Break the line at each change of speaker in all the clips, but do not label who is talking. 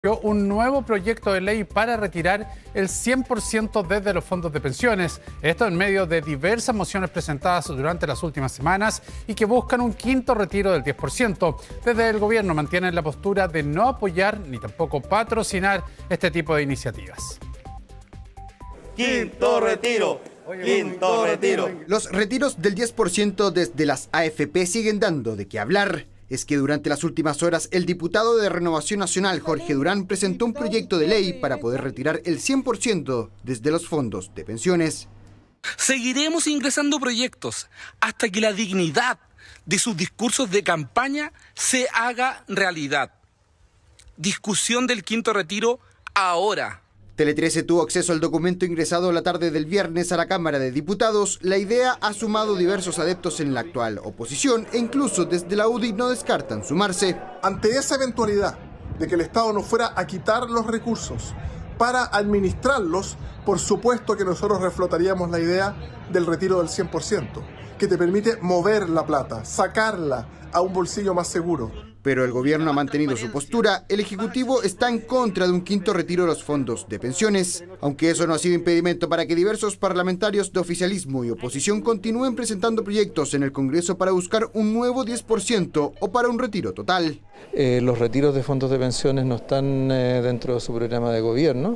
Un nuevo proyecto de ley para retirar el 100% desde los fondos de pensiones. Esto en medio de diversas mociones presentadas durante las últimas semanas y que buscan un quinto retiro del 10%. Desde el gobierno mantienen la postura de no apoyar ni tampoco patrocinar este tipo de iniciativas.
¡Quinto retiro! ¡Quinto retiro!
Los retiros del 10% desde las AFP siguen dando de qué hablar. Es que durante las últimas horas el diputado de Renovación Nacional, Jorge Durán, presentó un proyecto de ley para poder retirar el 100% desde los fondos de pensiones.
Seguiremos ingresando proyectos hasta que la dignidad de sus discursos de campaña se haga realidad. Discusión del quinto retiro ahora.
Tele 13 tuvo acceso al documento ingresado la tarde del viernes a la Cámara de Diputados. La idea ha sumado diversos adeptos en la actual oposición e incluso desde la UDI no descartan sumarse.
Ante esa eventualidad de que el Estado nos fuera a quitar los recursos para administrarlos, por supuesto que nosotros reflotaríamos la idea del retiro del 100%, que te permite mover la plata, sacarla a un bolsillo más seguro.
Pero el gobierno ha mantenido su postura. El Ejecutivo está en contra de un quinto retiro de los fondos de pensiones, aunque eso no ha sido impedimento para que diversos parlamentarios de oficialismo y oposición continúen presentando proyectos en el Congreso para buscar un nuevo 10% o para un retiro total.
Los retiros de fondos de pensiones no están dentro de su programa de gobierno.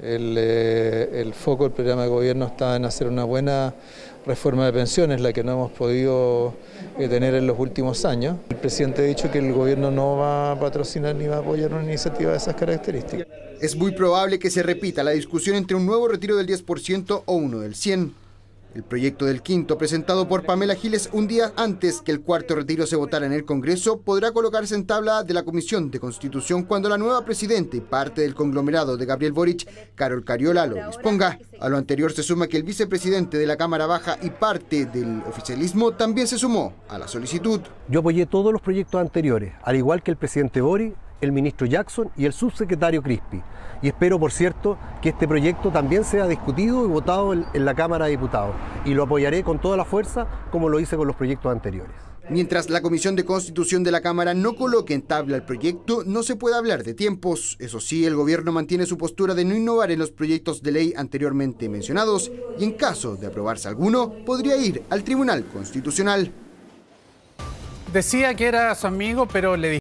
El foco del programa de gobierno está en hacer una buena reforma de pensiones, la que no hemos podido tener en los últimos años. El presidente ha dicho que el gobierno no va a patrocinar ni va a apoyar una iniciativa de esas características.
Es muy probable que se repita la discusión entre un nuevo retiro del 10% o uno del 100%. El proyecto del quinto, presentado por Pamela Giles un día antes que el cuarto retiro se votara en el Congreso, podrá colocarse en tabla de la Comisión de Constitución cuando la nueva presidenta y parte del conglomerado de Gabriel Boric, Carol Cariola, lo disponga. A lo anterior se suma que el vicepresidente de la Cámara Baja y parte del oficialismo también se sumó a la solicitud.
Yo apoyé todos los proyectos anteriores, al igual que el presidente Boric, el ministro Jackson y el subsecretario Crispi. Y espero, por cierto, que este proyecto también sea discutido y votado en la Cámara de Diputados. Y lo apoyaré con toda la fuerza, como lo hice con los proyectos anteriores.
Mientras la Comisión de Constitución de la Cámara no coloque en tabla el proyecto, no se puede hablar de tiempos. Eso sí, el gobierno mantiene su postura de no innovar en los proyectos de ley anteriormente mencionados y en caso de aprobarse alguno, podría ir al Tribunal Constitucional.
Decía que era su amigo, pero le